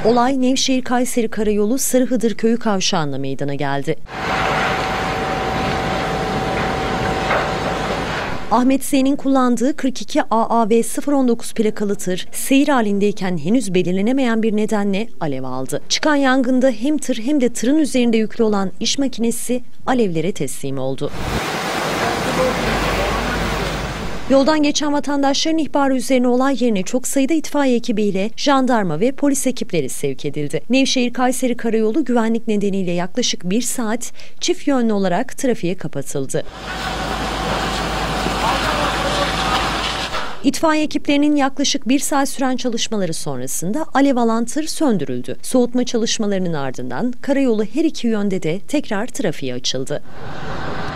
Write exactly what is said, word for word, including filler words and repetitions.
Olay Nevşehir-Kayseri Karayolu Sarıhıdır Köyü kavşağında meydana geldi. Ahmet Z'nin kullandığı kırk iki A A V sıfır on dokuz plakalı tır seyir halindeyken henüz belirlenemeyen bir nedenle alev aldı. Çıkan yangında hem tır hem de tırın üzerinde yüklü olan iş makinesi alevlere teslim oldu. Yoldan geçen vatandaşların ihbarı üzerine olay yerine çok sayıda itfaiye ekibiyle jandarma ve polis ekipleri sevk edildi. Nevşehir-Kayseri Karayolu güvenlik nedeniyle yaklaşık bir saat çift yönlü olarak trafiğe kapatıldı. İtfaiye ekiplerinin yaklaşık bir saat süren çalışmaları sonrasında alev alan tır söndürüldü. Soğutma çalışmalarının ardından karayolu her iki yönde de tekrar trafiğe açıldı.